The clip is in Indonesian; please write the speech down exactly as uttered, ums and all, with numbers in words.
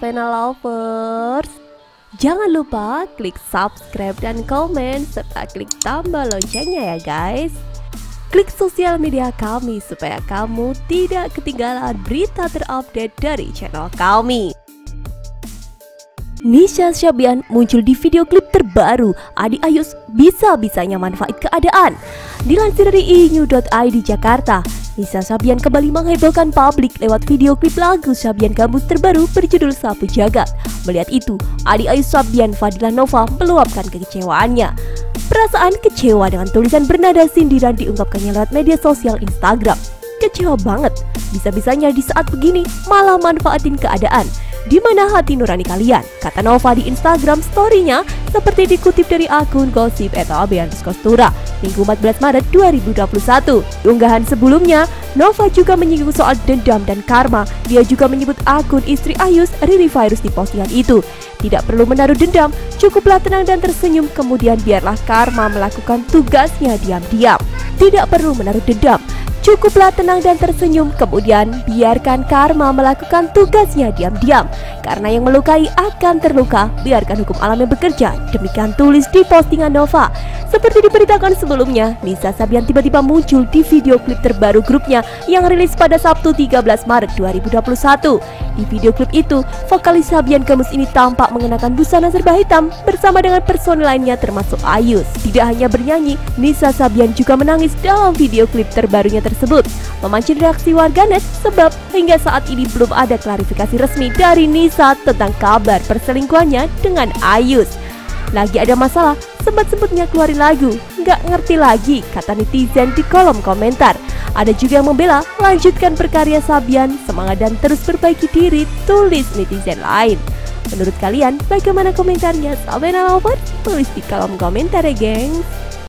Sabrina Lovers. Jangan lupa klik subscribe dan komen serta klik tombol loncengnya ya guys. Klik sosial media kami supaya kamu tidak ketinggalan berita terupdate dari channel kami. Nisha Sabian muncul di video klip terbaru Adi Ayus bisa-bisanya manfaat keadaan. Dilansir dari i new dot i d Jakarta, Nisha Sabian kembali menghebohkan publik lewat video klip lagu Sabian Gambus terbaru berjudul Sapu Jagat. Melihat itu, Adi Ayus Sabian Fadila Nova meluapkan kekecewaannya. Perasaan kecewa dengan tulisan bernada sindiran diungkapkannya lewat media sosial Instagram. Kecewa banget, bisa-bisanya di saat begini malah manfaatin keadaan. Di mana hati nurani kalian? Kata Nova di Instagram story-nya seperti dikutip dari akun gosip atau Beatrice Kostura Minggu empat belas Maret dua ribu dua puluh satu. Di unggahan sebelumnya, Nova juga menyinggung soal dendam dan karma. Dia juga menyebut akun istri Ayus, Riri Virus di postingan itu. Tidak perlu menaruh dendam, cukuplah tenang dan tersenyum, kemudian biarlah karma melakukan tugasnya diam-diam. Tidak perlu menaruh dendam, cukuplah tenang dan tersenyum, kemudian biarkan karma melakukan tugasnya diam-diam. Karena yang melukai akan terluka, biarkan hukum alam yang bekerja. Demikian tulis di postingan Nova. Seperti diberitakan sebelumnya, Nisha Sabian tiba-tiba muncul di video klip terbaru grupnya yang rilis pada Sabtu tiga belas Maret dua ribu dua puluh satu. Di video klip itu, vokalis Sabian Gambus ini tampak mengenakan busana serba hitam bersama dengan personil lainnya termasuk Ayus. Tidak hanya bernyanyi, Nisha Sabian juga menangis dalam video klip terbarunya tersebut, memancing reaksi warganet sebab hingga saat ini belum ada klarifikasi resmi dari Nisha tentang kabar perselingkuhannya dengan Ayus. Lagi ada masalah, sempat-sempatnya keluarin lagu, nggak ngerti lagi, kata netizen di kolom komentar. Ada juga yang membela, lanjutkan berkarya Sabian, semangat dan terus perbaiki diri, tulis netizen lain. Menurut kalian, bagaimana komentarnya? Sabrina Lovers? Tulis di kolom komentar ya gengs.